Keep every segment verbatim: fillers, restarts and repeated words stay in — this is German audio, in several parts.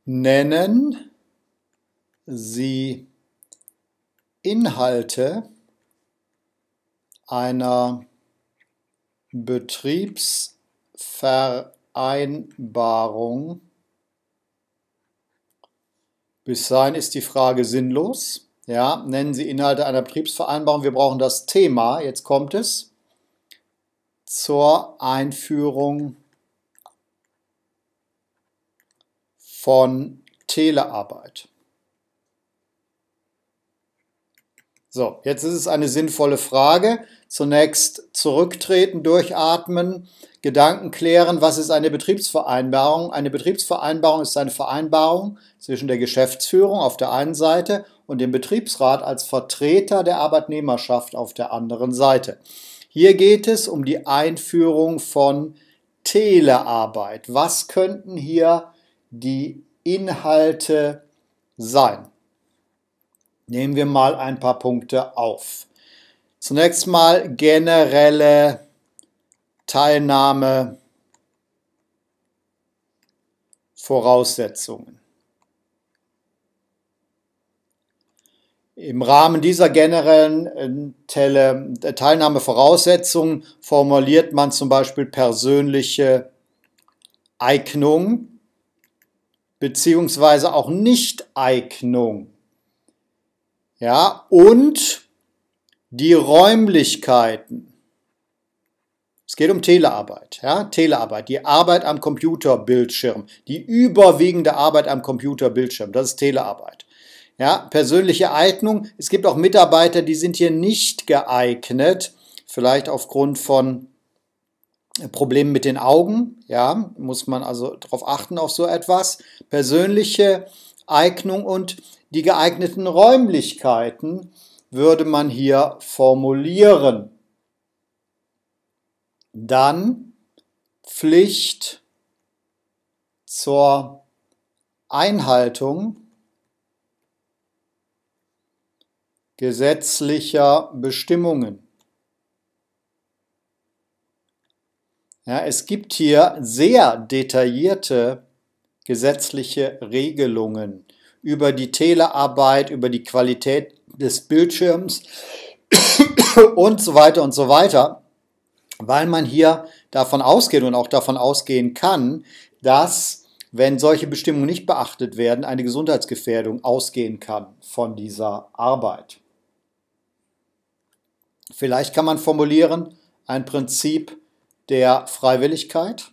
Nennen Sie Inhalte einer Betriebsvereinbarung. Bis dahin ist die Frage sinnlos. Ja, nennen Sie Inhalte einer Betriebsvereinbarung. Wir brauchen das Thema, jetzt kommt es, zur Einführung von Telearbeit. So, jetzt ist es eine sinnvolle Frage. Zunächst zurücktreten, durchatmen, Gedanken klären. Was ist eine Betriebsvereinbarung? Eine Betriebsvereinbarung ist eine Vereinbarung zwischen der Geschäftsführung auf der einen Seite und dem Betriebsrat als Vertreter der Arbeitnehmerschaft auf der anderen Seite. Hier geht es um die Einführung von Telearbeit. Was könnten hier die Inhalte sein? Nehmen wir mal ein paar Punkte auf. Zunächst mal generelle Teilnahmevoraussetzungen. Im Rahmen dieser generellen Teilnahmevoraussetzungen formuliert man zum Beispiel persönliche Eignung beziehungsweise auch Nichteignung. Ja, und die Räumlichkeiten. Es geht um Telearbeit. Ja, Telearbeit, die Arbeit am Computerbildschirm, die überwiegende Arbeit am Computerbildschirm, das ist Telearbeit. Ja, persönliche Eignung. Es gibt auch Mitarbeiter, die sind hier nicht geeignet, vielleicht aufgrund von Problemen mit den Augen. Ja, muss man also darauf achten auf so etwas. Persönliche Eignung und die geeigneten Räumlichkeiten würde man hier formulieren. Dann Pflicht zur Einhaltung gesetzlicher Bestimmungen. Ja, es gibt hier sehr detaillierte gesetzliche Regelungen über die Telearbeit, über die Qualität des Bildschirms und so weiter und so weiter, weil man hier davon ausgeht und auch davon ausgehen kann, dass, wenn solche Bestimmungen nicht beachtet werden, eine Gesundheitsgefährdung ausgehen kann von dieser Arbeit. Vielleicht kann man formulieren, ein Prinzip der Freiwilligkeit.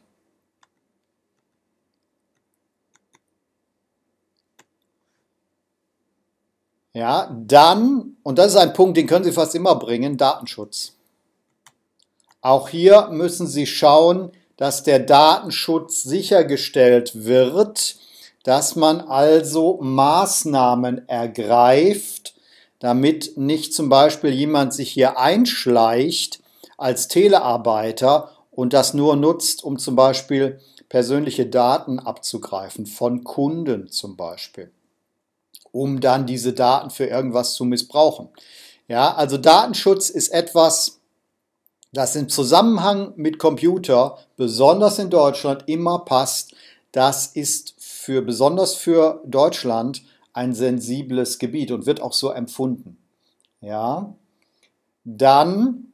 Ja, dann, und das ist ein Punkt, den können Sie fast immer bringen, Datenschutz. Auch hier müssen Sie schauen, dass der Datenschutz sichergestellt wird, dass man also Maßnahmen ergreift, damit nicht zum Beispiel jemand sich hier einschleicht als Telearbeiter und das nur nutzt, um zum Beispiel persönliche Daten abzugreifen, von Kunden zum Beispiel, um dann diese Daten für irgendwas zu missbrauchen. Ja, also Datenschutz ist etwas, das im Zusammenhang mit Computer, besonders in Deutschland, immer passt. Das ist für, besonders für Deutschland ein sensibles Gebiet und wird auch so empfunden. Ja, dann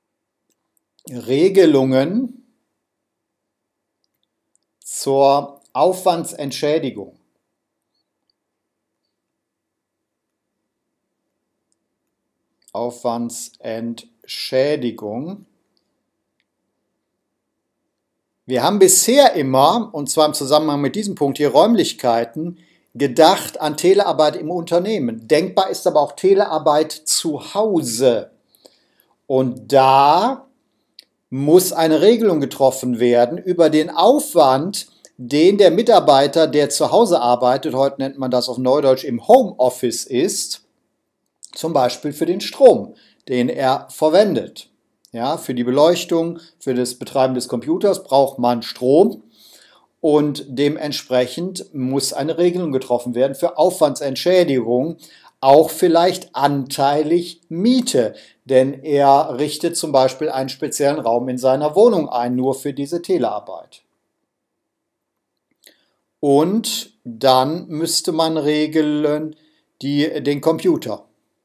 Regelungen zur Aufwandsentschädigung. Aufwandsentschädigung. Wir haben bisher immer, und zwar im Zusammenhang mit diesem Punkt hier, Räumlichkeiten, gedacht an Telearbeit im Unternehmen. Denkbar ist aber auch Telearbeit zu Hause. Und da muss eine Regelung getroffen werden über den Aufwand, den der Mitarbeiter, der zu Hause arbeitet, heute nennt man das auf Neudeutsch im Homeoffice ist, zum Beispiel für den Strom, den er verwendet. Ja, für die Beleuchtung, für das Betreiben des Computers braucht man Strom und dementsprechend muss eine Regelung getroffen werden für Aufwandsentschädigung, auch vielleicht anteilig Miete, denn er richtet zum Beispiel einen speziellen Raum in seiner Wohnung ein, nur für diese Telearbeit. Und dann müsste man regeln die, den Computer.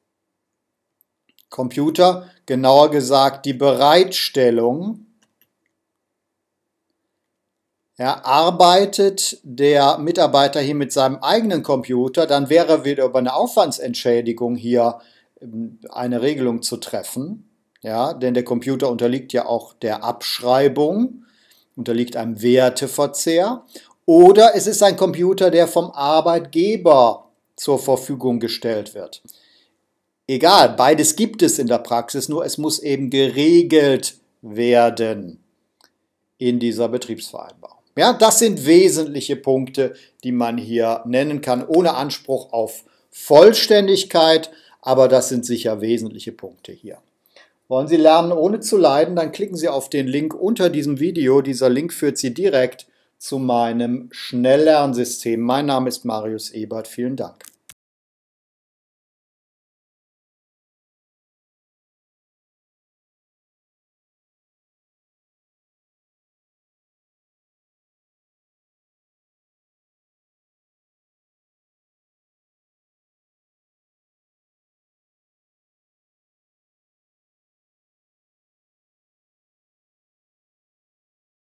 Computer, genauer gesagt die Bereitstellung. Ja, arbeitet der Mitarbeiter hier mit seinem eigenen Computer, dann wäre wieder über eine Aufwandsentschädigung hier eine Regelung zu treffen. Ja, denn der Computer unterliegt ja auch der Abschreibung, unterliegt einem Werteverzehr. Oder es ist ein Computer, der vom Arbeitgeber zur Verfügung gestellt wird. Egal, beides gibt es in der Praxis, nur es muss eben geregelt werden in dieser Betriebsvereinbarung. Ja, das sind wesentliche Punkte, die man hier nennen kann, ohne Anspruch auf Vollständigkeit, aber das sind sicher wesentliche Punkte hier. Wollen Sie lernen, ohne zu leiden, dann klicken Sie auf den Link unter diesem Video. Dieser Link führt Sie direkt zu meinem Schnelllernsystem. Mein Name ist Marius Ebert. Vielen Dank.